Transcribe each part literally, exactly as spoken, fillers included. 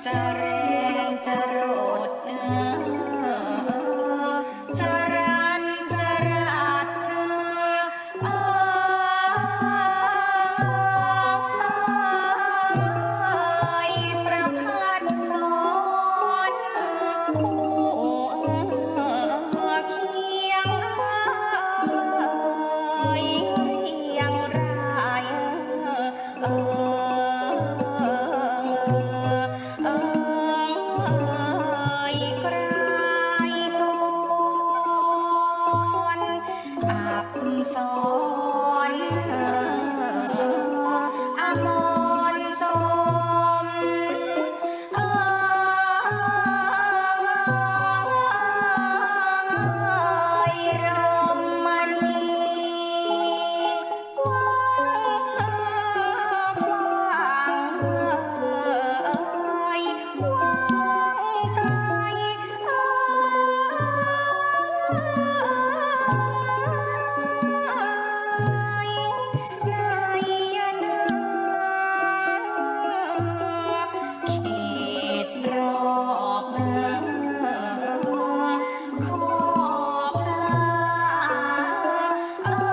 จะแรงจะโรดจะรันจะราดเอ่ยประพัดสอนผู้เคียงเอ่ยเรียงรายเอ่ยกรายก่อนอับสอนอมรสมเอ่ยรมณีกว้างกว้างเอ่ยกว้างไกลเอ่ยในยนาเขตรอบขอบตาเอ่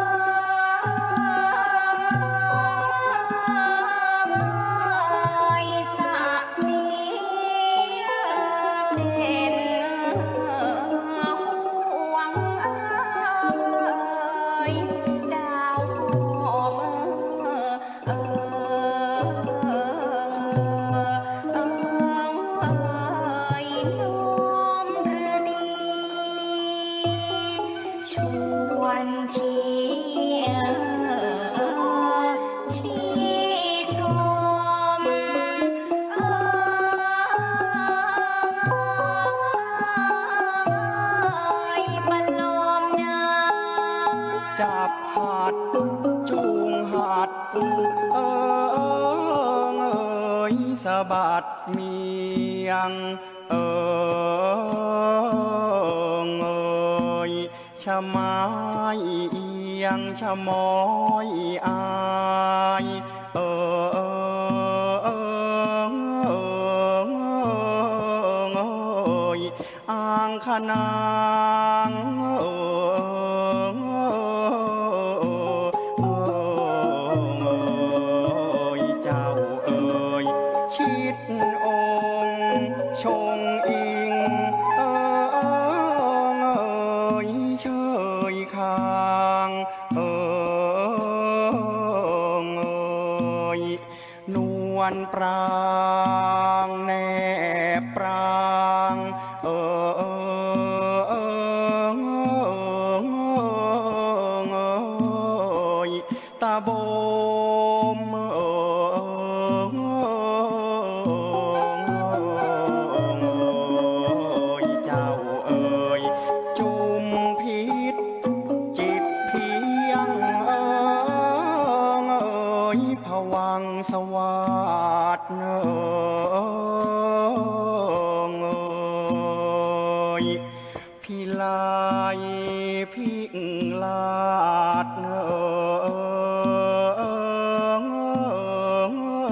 ยสะสีเด่นห่วงเอ่ยดาวหอมเอ่ยน้อมฤดีชวนชี้ชี้ชมเอ่ยประโลมนาจับหัดจูงหัดเอิงเอ่ยสะบัดเมียงเอิงเอ่ยชะไม้เอียงชะมอยอายเอิงเอิงเอ่ยอ่างขนางเอิงเจ้าเอ่ยชิดองค์ชงอิงเอ่ยเชยคางเอ่ยนวลปรางแนบปรางเอ่ยตาโบมเอ่ยเจ้าเอ่ยจุมพิษจิตเพียงเอ่ยผวังสวัสดเอ่ยพิลายพิงลาดเอ่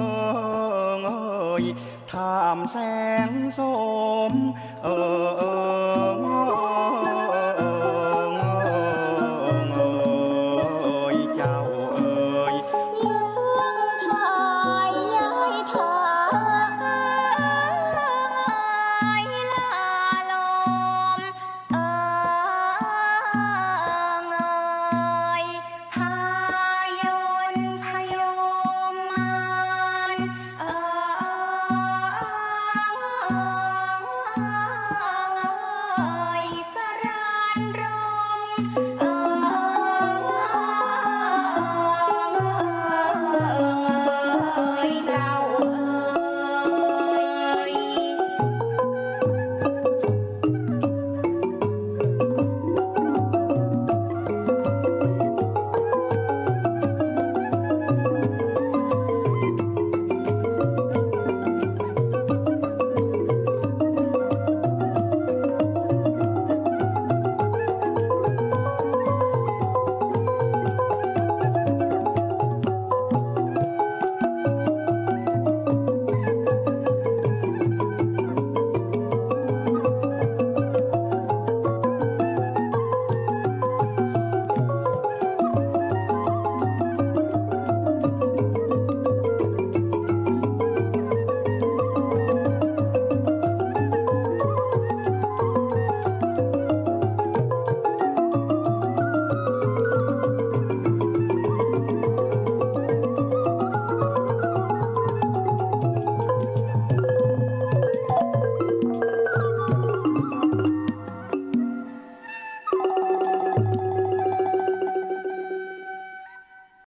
ยท่ามแสงสมเอ่ย